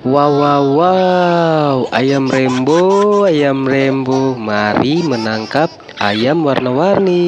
Wow, wow, wow, ayam rembo, mari menangkap ayam warna-warni.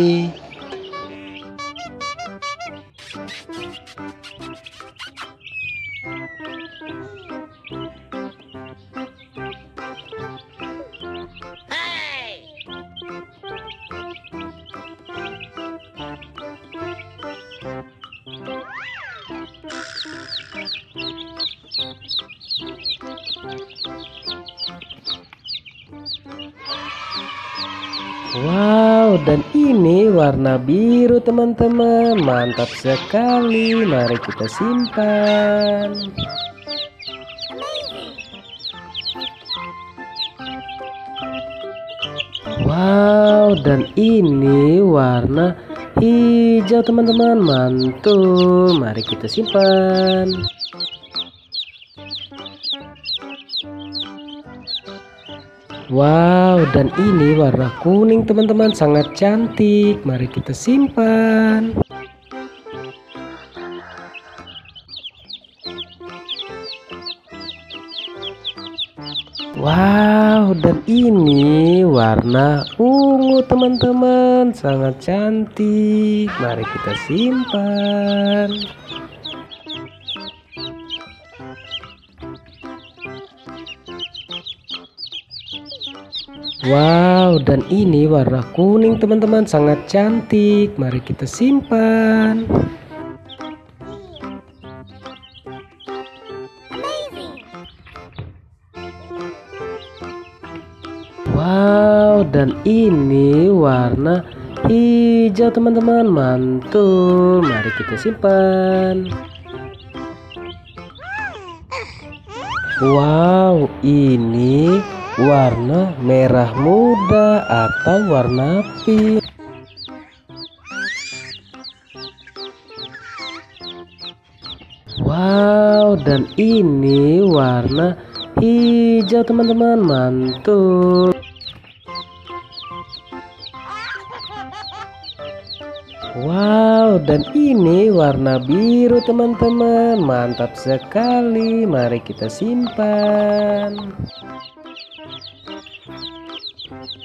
Wow, dan ini warna biru teman-teman, mantap sekali. Mari kita simpan. Wow, dan ini warna hijau teman-teman, mantul. Mari kita simpan. Wow, dan ini warna kuning teman-teman, sangat cantik. Mari kita simpan. Wow, dan ini warna ungu teman-teman, sangat cantik. Mari kita simpan. Wow, dan ini warna kuning teman-teman, sangat cantik. Mari kita simpan. Wow, dan ini warna hijau teman-teman, mantul. Mari kita simpan. Wow, ini warna merah muda atau warna pink. Wow, dan ini warna hijau teman-teman, mantul. Wow, dan ini warna biru teman-teman, mantap sekali. Mari kita simpan.